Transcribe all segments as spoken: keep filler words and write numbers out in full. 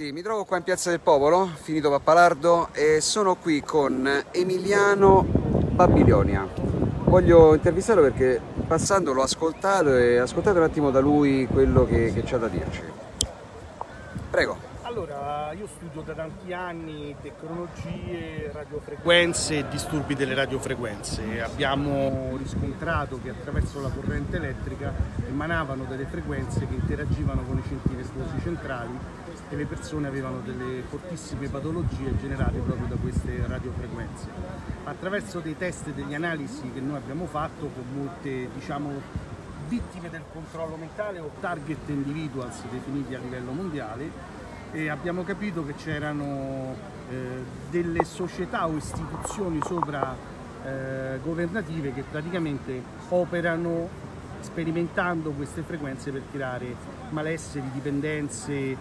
Sì, mi trovo qua in Piazza del Popolo, finito Pappalardo, e sono qui con Emiliano Babilonia. Voglio intervistarlo perché passando l'ho ascoltato e ascoltate un attimo da lui quello che, che c'ha da dirci. Prego. Allora, io studio da tanti anni tecnologie, radiofrequenze e disturbi delle radiofrequenze. Abbiamo riscontrato che attraverso la corrente elettrica emanavano delle frequenze che interagivano con i centri nervosi centrali e le persone avevano delle fortissime patologie generate proprio da queste radiofrequenze. Attraverso dei test e delle analisi che noi abbiamo fatto con molte, diciamo, vittime del controllo mentale o target individuals definiti a livello mondiale, e abbiamo capito che c'erano eh, delle società o istituzioni sopra eh, governative che praticamente operano sperimentando queste frequenze per creare malesseri, dipendenze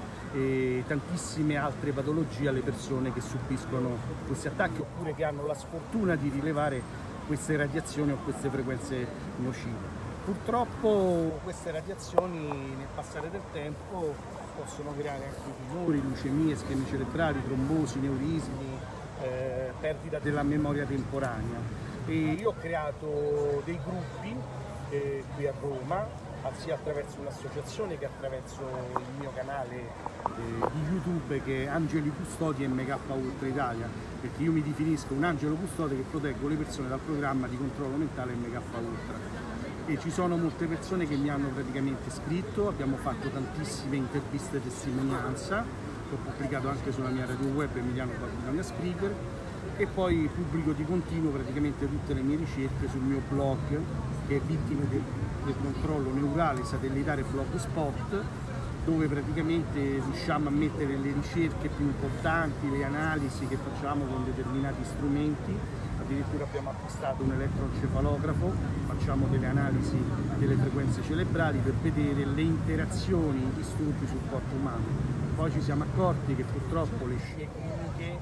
e tantissime altre patologie alle persone che subiscono questi attacchi oppure che hanno la sfortuna di rilevare queste radiazioni o queste frequenze nocive. Purtroppo queste radiazioni nel passare del tempo possono creare anche tumori, leucemie, schemi cerebrali, trombosi, neurismi, eh, perdita della memoria temporanea. E io ho creato dei gruppi eh, qui a Roma, sia attraverso un'associazione che attraverso il mio canale eh, di YouTube che è Angeli Custodi M K Ultra Italia, perché io mi definisco un angelo custode che proteggo le persone dal programma di controllo mentale M K Ultra. E ci sono molte persone che mi hanno praticamente scritto, abbiamo fatto tantissime interviste e testimonianza, che ho pubblicato anche sulla mia radio web Emiliano Babilonia Speaker, e poi pubblico di continuo praticamente tutte le mie ricerche sul mio blog che è Vittime del, del controllo neurale satellitare Blogspot, dove praticamente riusciamo a mettere le ricerche più importanti, le analisi che facciamo con determinati strumenti. Addirittura abbiamo acquistato un elettroencefalografo, facciamo delle analisi delle frequenze cerebrali per vedere le interazioni, i disturbi sul corpo umano. Poi ci siamo accorti che purtroppo le scie chimiche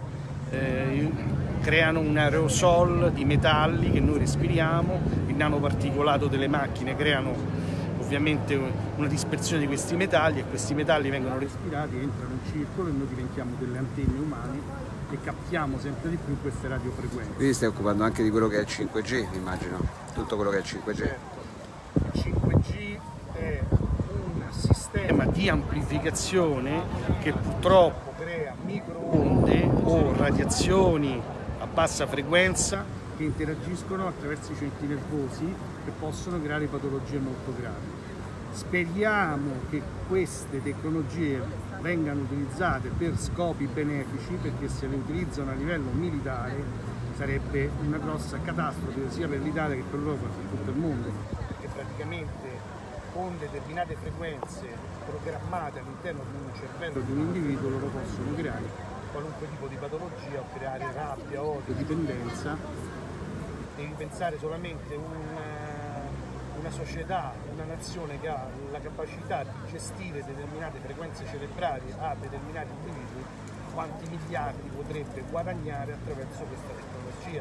eh, creano un aerosol di metalli che noi respiriamo, il nanoparticolato delle macchine creano ovviamente una dispersione di questi metalli e questi metalli vengono respirati, entrano in circolo e noi diventiamo delle antenne umane e captiamo sempre di più queste radiofrequenze. Quindi stai occupando anche di quello che è il cinque G, immagino, tutto quello che è il cinque G. Certo. Il cinque G è un sistema di amplificazione che purtroppo crea microonde o radiazioni a bassa frequenza che interagiscono attraverso i centri nervosi e possono creare patologie molto gravi. Speriamo che queste tecnologie vengano utilizzate per scopi benefici, perché se le utilizzano a livello militare sarebbe una grossa catastrofe sia per l'Italia che per l'Europa che per tutto il mondo, perché praticamente con determinate frequenze programmate all'interno di un cervello di un individuo loro possono creare qualunque tipo di patologia o creare rabbia, odio, dipendenza. Devi pensare solamente un una società, una nazione che ha la capacità di gestire determinate frequenze cerebrali a determinati individui, quanti miliardi potrebbe guadagnare attraverso questa tecnologia.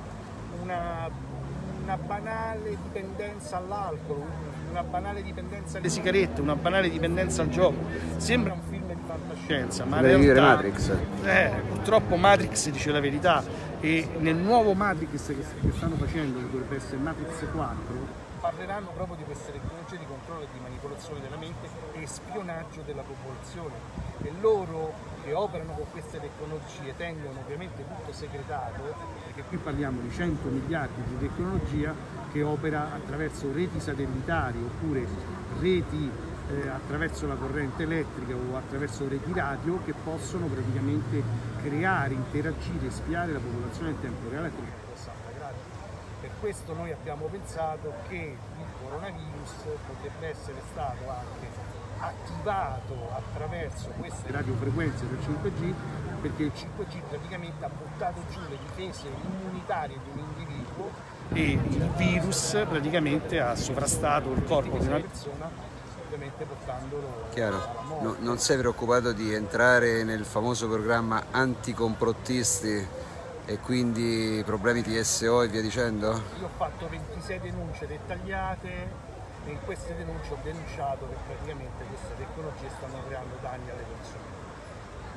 Una, una banale dipendenza all'alcol, una banale dipendenza alle sigarette, una banale dipendenza al gioco. Sembra un film di fantascienza, ma in realtà Matrix. Eh, purtroppo Matrix dice la verità, e nel nuovo Matrix che, che stanno facendo, che dovrebbe essere Matrix quattro, parleranno proprio di queste tecnologie di controllo e di manipolazione della mente e spionaggio della popolazione, e loro che operano con queste tecnologie tengono ovviamente tutto segretato, perché qui parliamo di cento miliardi di tecnologia che opera attraverso reti satellitari oppure reti eh, attraverso la corrente elettrica o attraverso reti radio che possono praticamente creare, interagire e spiare la popolazione in tempo reale a trecentosessanta gradi. Per questo noi abbiamo pensato che il coronavirus potrebbe essere stato anche attivato attraverso queste radiofrequenze del cinque G, perché il cinque G praticamente ha buttato giù le difese immunitarie di un individuo e il virus praticamente ha sovrastato il corpo di una persona, ovviamente portandolo Chiaro. alla morte. No, non sei preoccupato di entrare nel famoso programma anticomplottisti e quindi problemi T S O e via dicendo? Io ho fatto ventisei denunce dettagliate e in queste denunce ho denunciato che praticamente queste tecnologie stanno creando danni alle persone.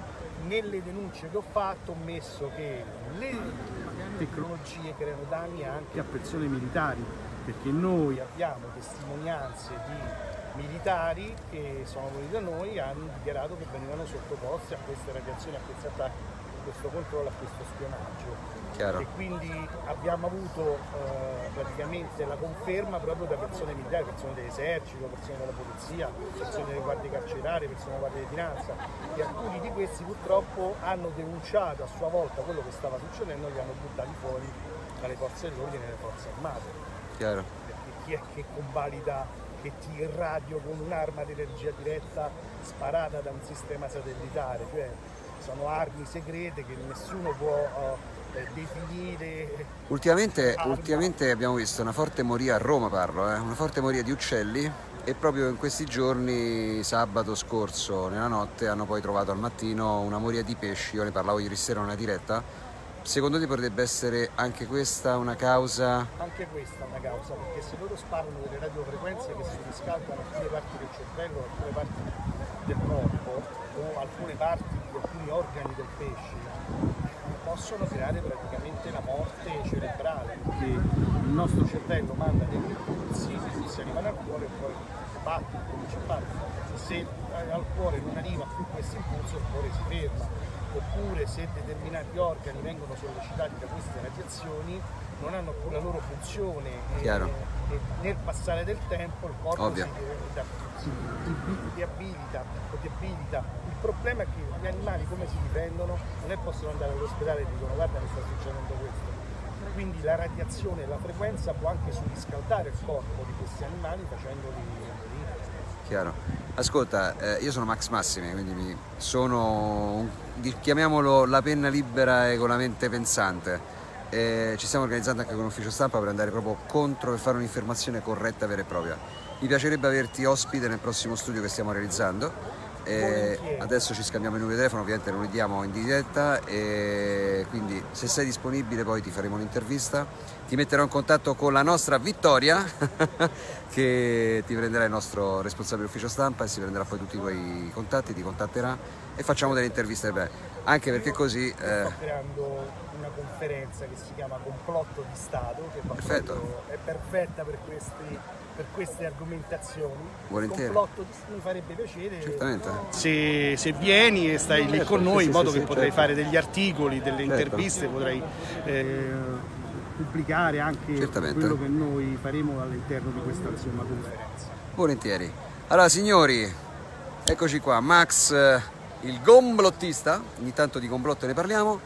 nelle denunce che ho fatto ho messo che le tecnologie creano danni anche a persone militari, perché noi abbiamo testimonianze di militari che sono venuti da noi e hanno dichiarato che venivano sottoposti a queste radiazioni, a questi attacchi, a questo controllo, a questo spionaggio. Chiaro. E quindi abbiamo avuto eh, praticamente la conferma proprio da persone militari, persone dell'esercito, persone della polizia, persone delle guardie carcerarie, persone della guardia di finanza, e alcuni di questi purtroppo hanno denunciato a sua volta quello che stava succedendo e li hanno buttati fuori dalle forze dell'ordine e dalle forze armate. Chiaro. Perché chi è che convalida che ti irradio con un'arma di energia diretta sparata da un sistema satellitare? Cioè, sono armi segrete che nessuno può uh, definire. Ultimamente, ultimamente abbiamo visto una forte moria a Roma, parlo, eh? una forte moria di uccelli, e proprio in questi giorni, sabato scorso, nella notte, hanno poi trovato al mattino una moria di pesci. Io ne parlavo ieri sera in una diretta. Secondo te potrebbe essere anche questa una causa? Anche questa è una causa, perché se loro sparano delle radiofrequenze che si riscaldano alcune parti del cervello, alcune parti del corpo o alcune parti di alcuni organi del pesce, possono creare praticamente la morte cerebrale, perché il nostro cervello manda degli impulsi, i impulsi arrivano al cuore e poi batte, comincia a battere. Se al cuore non arriva più questo impulso, il cuore si ferma. Oppure se determinati organi vengono sollecitati da queste radiazioni non hanno più la loro funzione e, e nel passare del tempo il corpo si, si deabilita o debilita. Il problema è che gli animali come si difendono? Non è possono andare all'ospedale e dicono guarda mi sta succedendo questo. Quindi la radiazione e la frequenza può anche surriscaldare il corpo di questi animali facendoli morire. Chiaro. Ascolta, eh, io sono Max Massimi, quindi mi sono, chiamiamolo la penna libera e con la mente pensante. Eh, ci stiamo organizzando anche con ufficio stampa per andare proprio contro e fare un'informazione corretta, vera e propria. Mi piacerebbe averti ospite nel prossimo studio che stiamo realizzando. Eh, adesso ci scambiamo il numero di telefono, ovviamente lo vediamo in diretta, e quindi se sei disponibile poi ti faremo un'intervista, ti metterò in contatto con la nostra Vittoria che ti prenderà il nostro responsabile ufficio stampa e si prenderà poi tutti i tuoi contatti, ti contatterà e facciamo delle interviste beh, anche perché così eh... sto creando una conferenza che si chiama Complotto di Stato, che perfetto. È perfetta per questi per queste argomentazioni. Volentieri. Complotto mi farebbe piacere. Certamente. Se, se vieni e stai lì con noi, sì, in modo sì, che sì, potrai certo. fare degli articoli, delle certo. interviste, potrai eh, pubblicare anche Certamente. quello che noi faremo all'interno di questa insomma, conferenza. Volentieri. Allora signori, eccoci qua, Max, il complottista, ogni tanto di complotto ne parliamo.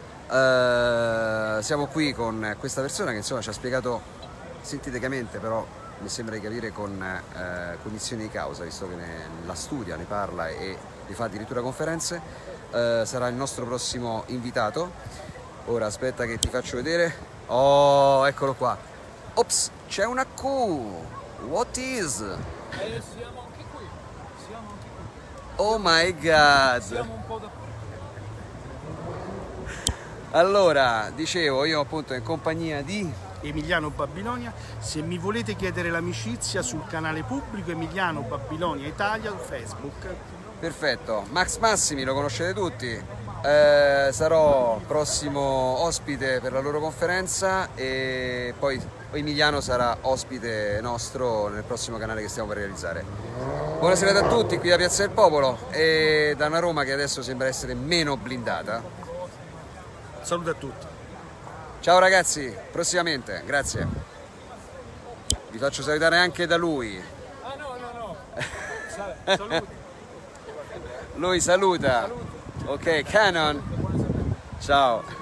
Uh, siamo qui con questa persona che insomma ci ha spiegato sinteticamente, però mi sembra di capire con eh, cognizione di causa, visto che ne, la studia, ne parla e ne fa addirittura conferenze. Eh, sarà il nostro prossimo invitato. Ora aspetta che ti faccio vedere. Oh, eccolo qua. Ops, c'è una Q. What is? Eh, siamo anche qui. Siamo anche qui. Oh my god. Siamo un po' da... Allora, dicevo, io appunto in compagnia di Emiliano Babilonia. Se mi volete chiedere l'amicizia sul canale pubblico Emiliano Babilonia Italia su Facebook. Perfetto, Max Massimi lo conoscete tutti, eh, sarò prossimo ospite per la loro conferenza e poi Emiliano sarà ospite nostro nel prossimo canale che stiamo per realizzare. Buona serata a tutti qui da Piazza del Popolo e da una Roma che adesso sembra essere meno blindata. Saluto a tutti. Ciao ragazzi, prossimamente, grazie. Vi faccio salutare anche da lui. Ah no, no, no. Saluti. Lui saluta. Ok, Canon. Ciao.